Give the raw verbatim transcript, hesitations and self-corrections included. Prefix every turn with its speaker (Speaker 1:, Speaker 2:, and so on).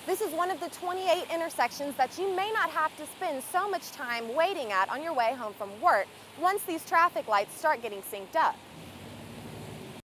Speaker 1: This is one of the twenty-eight intersections that you may not have to spend so much time waiting at on your way home from work once these traffic lights start getting synced up.